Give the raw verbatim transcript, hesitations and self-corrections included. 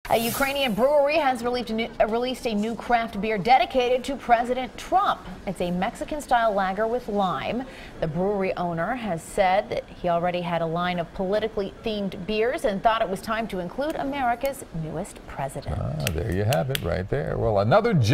A Ukrainian brewery has released a, new, uh, released a new craft beer dedicated to President Trump. It's a Mexican-style lager with lime. The brewery owner has said that he already had a line of politically themed beers and thought it was time to include America's newest president. Ah, there you have it right there. Well, another